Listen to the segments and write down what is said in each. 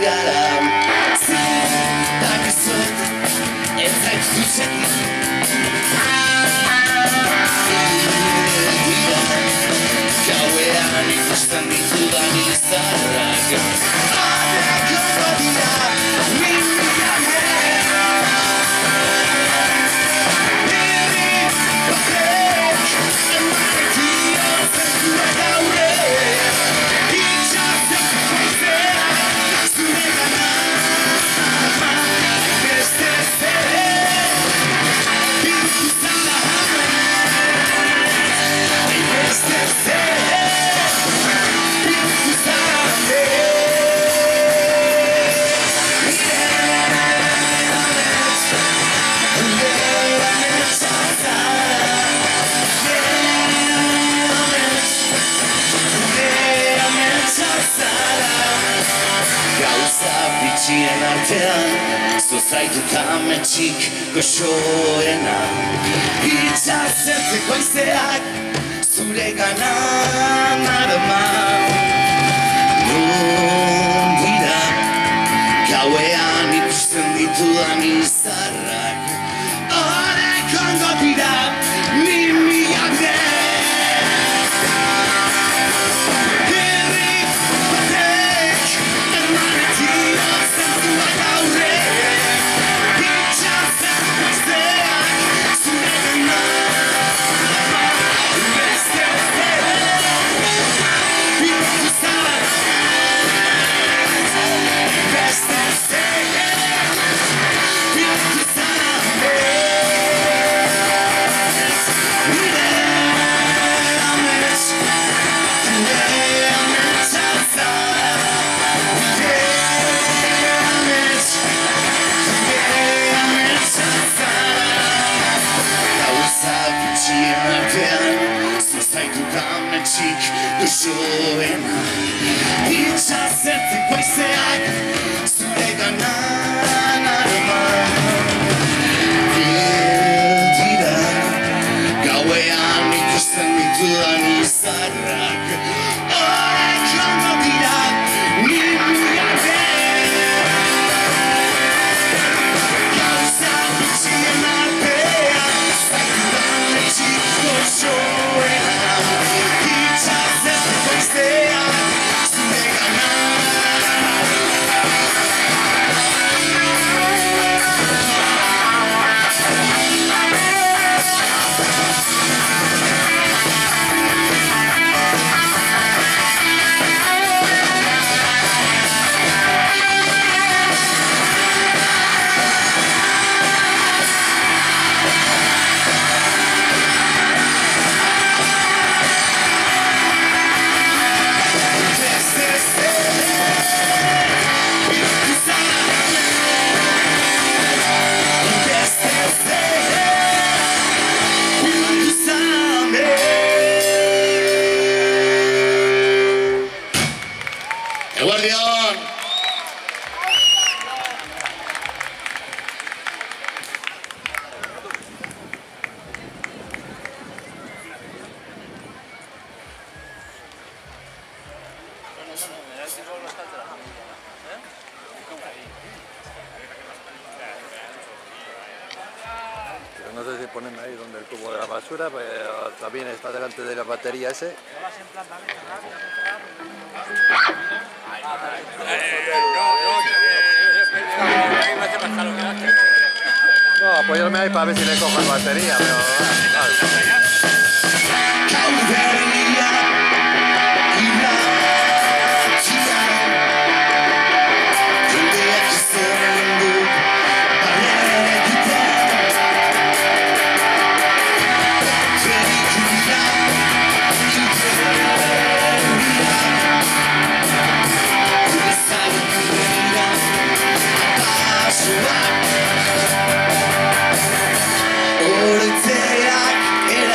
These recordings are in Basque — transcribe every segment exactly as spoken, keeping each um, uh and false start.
gara Dakizut ez zait zuzen Gauean ikusten ditudan izarrak Adeak ondo dira minbiak Niri batek emanetia zentua gaure Itxasen goizeak zure gana Beste zere Bintuzala Beste zere Bitxien artean, zuzaitut ametxik goxoena Itxasertzeko izeak, zure gana narama Non dira, gauean ikusten ditudan izarrak Horrek ondo dira, minbiak den Goxoena Itxasertzeko izeak zure gana narama Dira gauean ikusten ditudan izarrak Horrek ondo dira minbiak den Gauza bitxien artean zaitudan etxik goxoena No sé si ponerme ahí donde el cubo de la basura, pero también está delante de la batería ese. No, apoyarme ahí para ver si le cojo la batería, pero vale. Horretzeak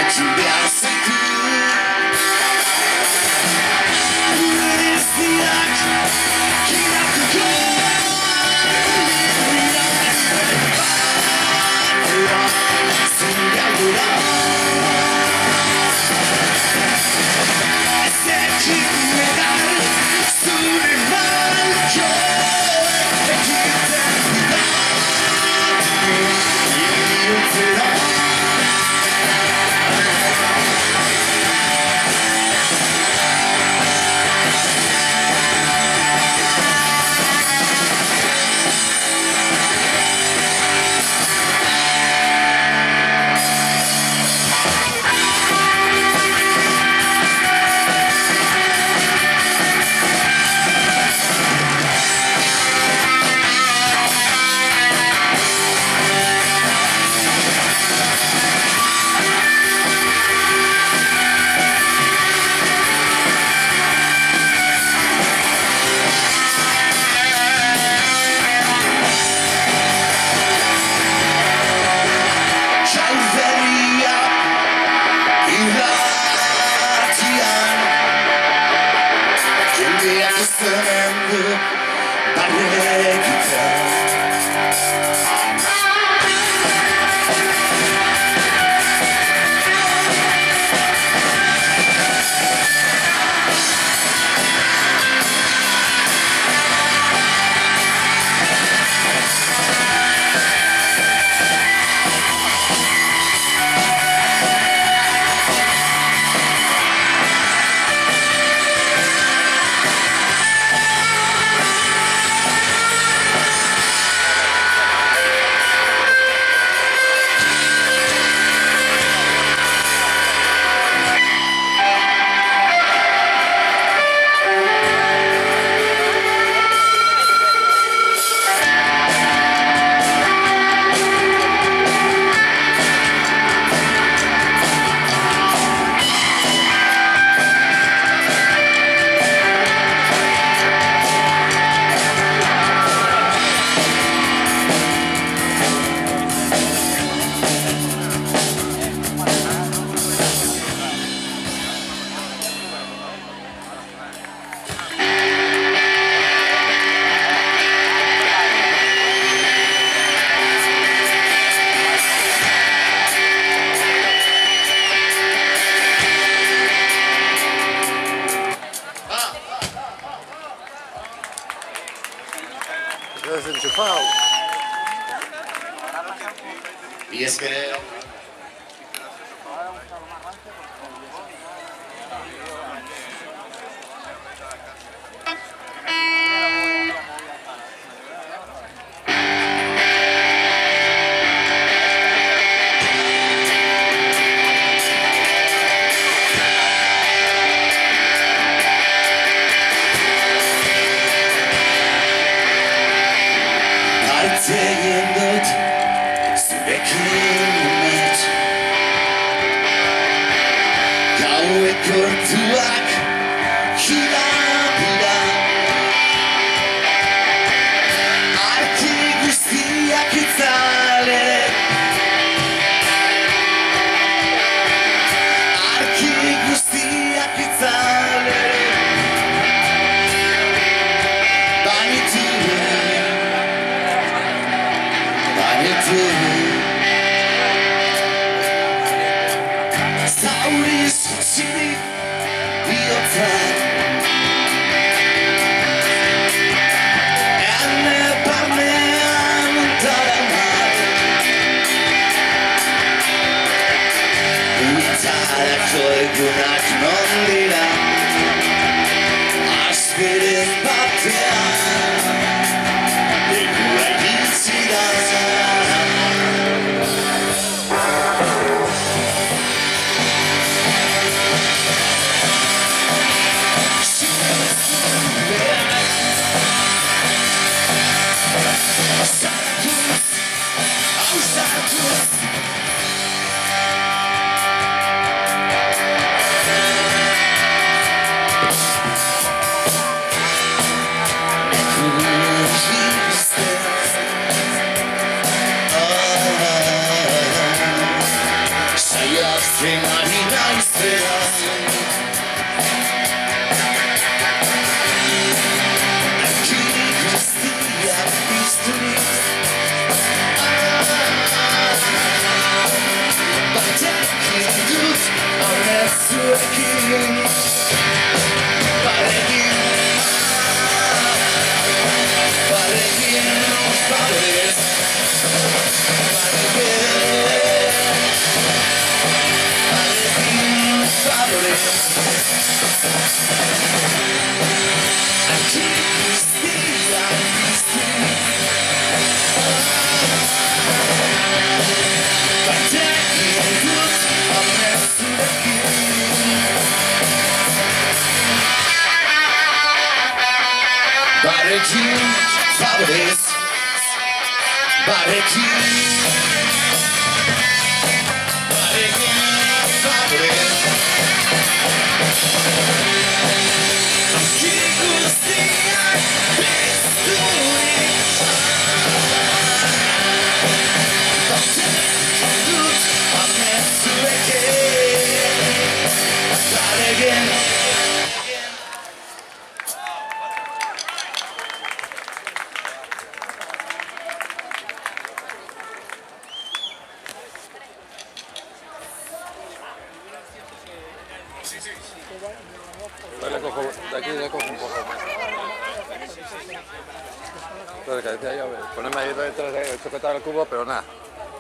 Desenchufado. Y es que... Kortuak hilabira arki guztiak itzale arki guztiak itzale banitu banitu zauriz zirik biotzen ene barnean daramat Uitarako egunak non dira azpiren batean lekua egin zidan 迫りないせFabulous, barbecue, barbecue, fabulous. I'm sick of seeing this story. I'm taking I'm meant to again, but again. Le cojo, de aquí le cojo un poco más. Entonces, que decía yo, ponerme ahí detrás de sujetar el cubo, pero nada.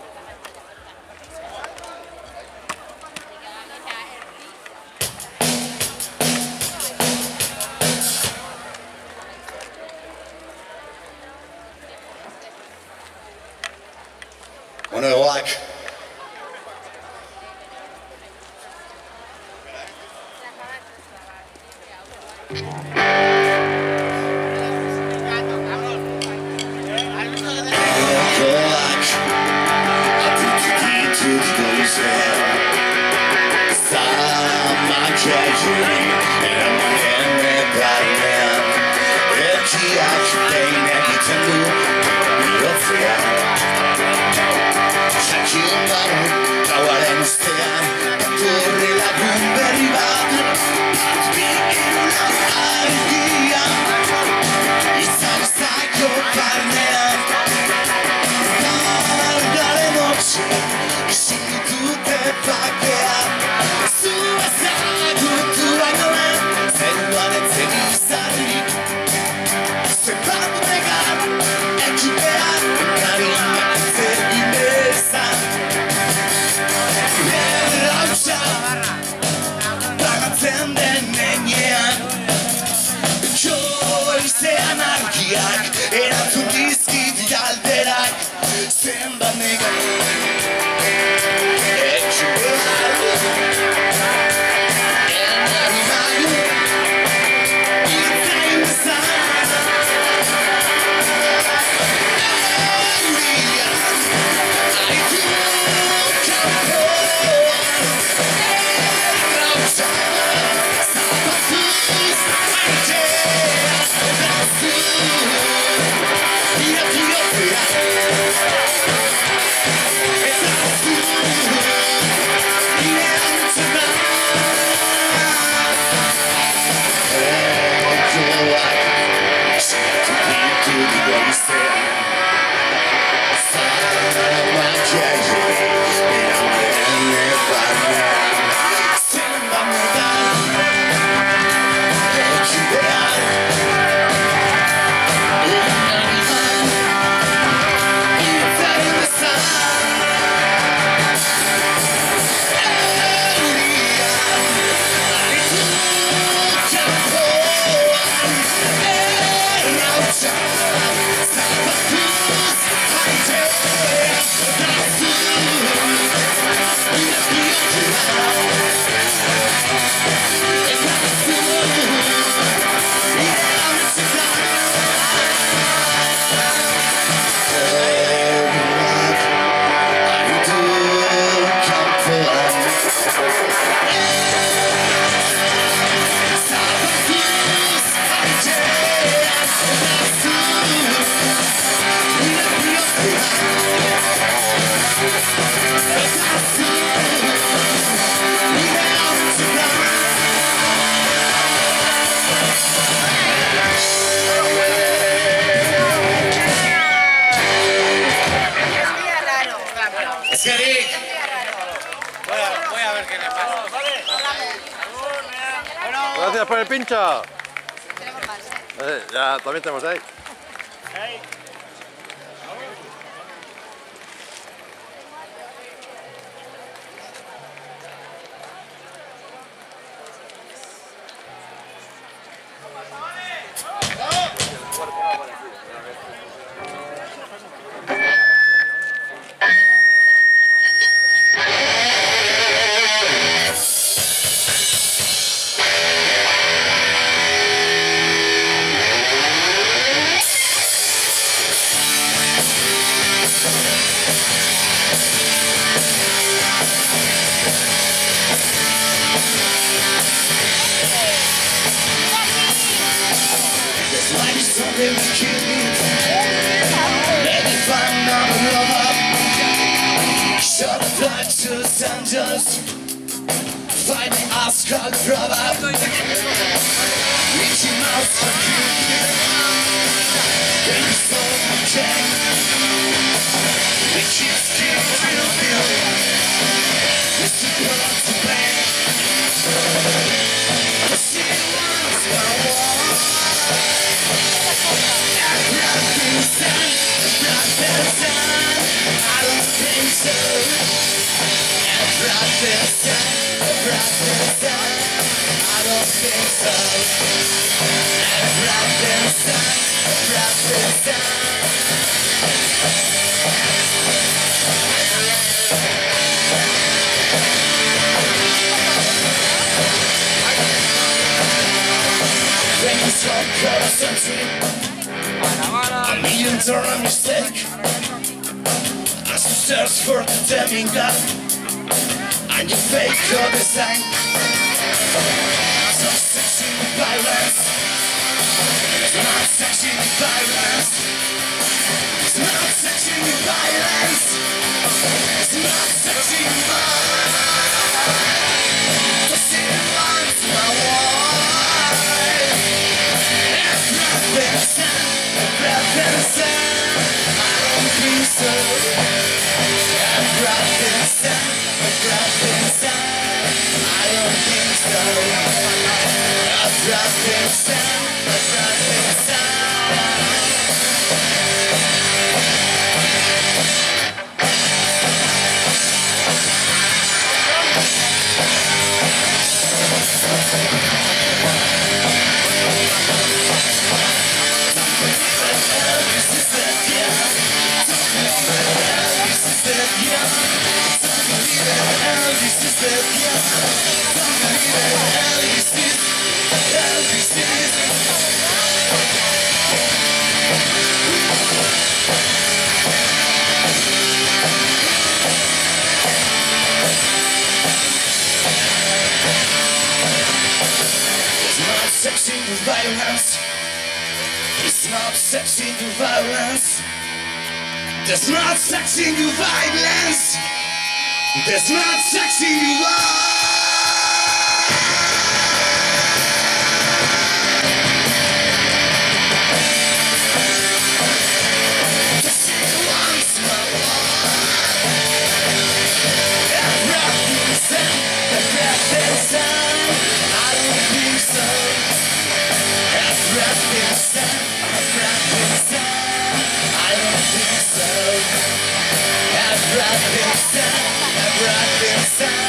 Bueno, igual. Separato voy a ver qué le pasa. Gracias por el pincho. Tenemos más, ¿eh? Eh, ya, también tenemos ahí. This life is something to kill me. Maybe find another lover. Shut up like two sentences. Find the Oscar brother. Mickey Mouse for you. Baby soul okay. The kids keep real real. It's the girl to play. I see it once I walk. I don't think so. I don't think when you talk color something, a million dollar mistake. As you search for the damning gun, and you fake your design. So sexy violence, it's not sexy violence. It's not sexy violence. It's not sexy violence. To see it once in my life. It's not innocent, it's innocent. I don't think so. It's not innocent, it's innocent. I don't think so. It's not innocent, it's innocent. Sexy violence. It's not sexy violence. There's not sexy violence. There's not sexy violence. Just once my life. Represent, represent. I don't think so. Represent, represent. I don't think so. Represent, represent.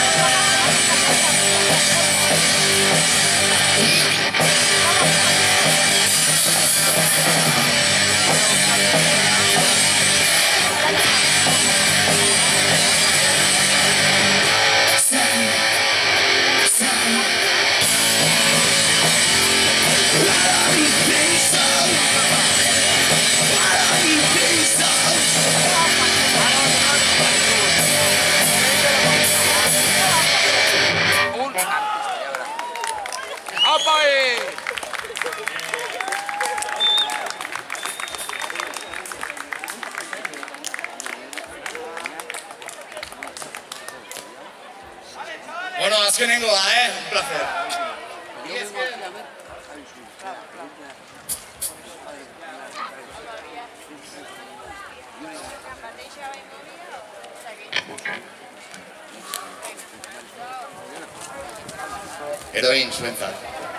Bueno, azkenengoa, eh? Un placer. Edoin zuentzat.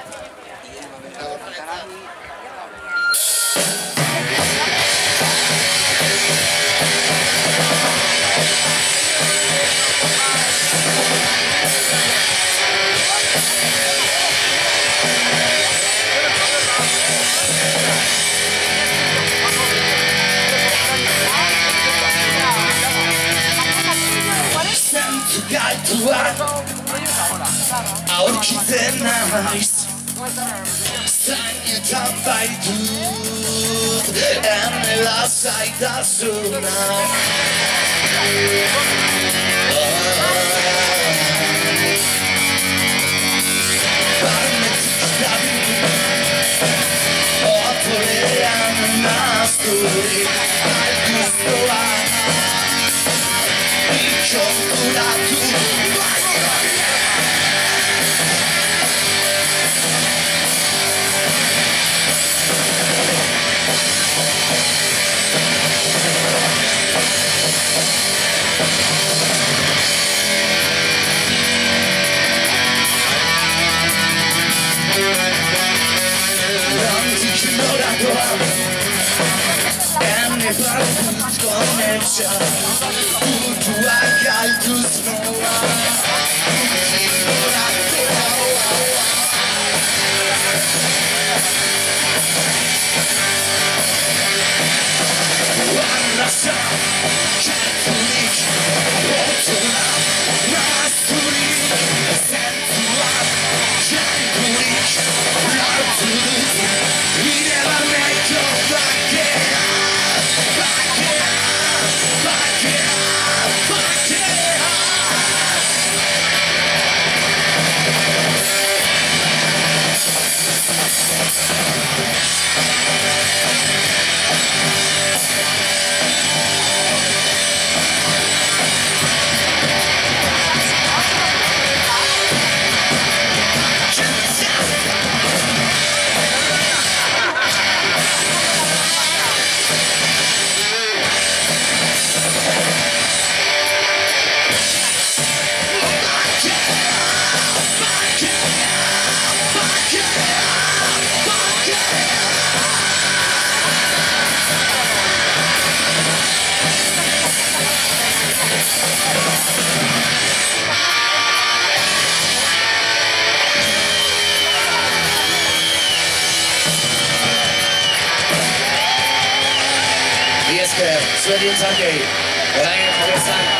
Gaituak aurkitzen naiz zainetan baitut ene lasaitasuna barnetik dabil otorean nazturik alguztoa konturatu Rantik norakoa ene barkut konetxa Kultuak altuz noa Rantik norakoa Arrasa Kenturik Botola Nazturik Zentuak Kenturik Larturik Bide barneko bakea Bakea Bakea Bakea Zuedien zankei, orain jabezan